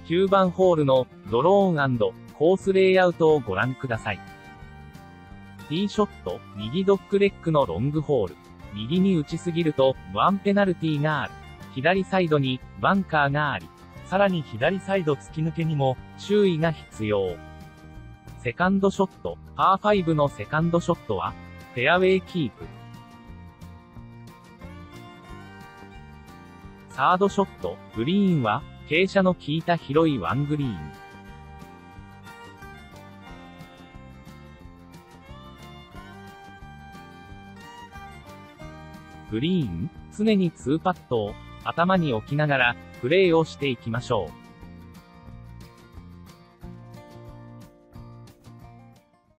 9番ホールのドローン&コースレイアウトをご覧ください。ティーショット、右ドッグレッグのロングホール。右に打ちすぎると、1ペナルティーがある。左サイドに、バンカーがあり、さらに左サイド突き抜けにも、注意が必要。セカンドショット、パー5のセカンドショットは、フェアウェイキープ。サードショット、グリーンは、傾斜の効いた広いワングリーン。グリーン、常に2パットを頭に置きながら、プレーをしていきましょう。